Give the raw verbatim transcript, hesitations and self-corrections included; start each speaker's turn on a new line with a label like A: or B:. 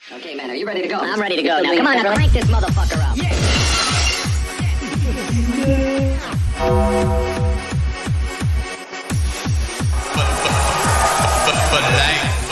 A: Okay, man, are you ready to go?
B: I'm ready to go now. Come on, now crank this motherfucker up.
A: Yeah.
C: But, but, but, but, like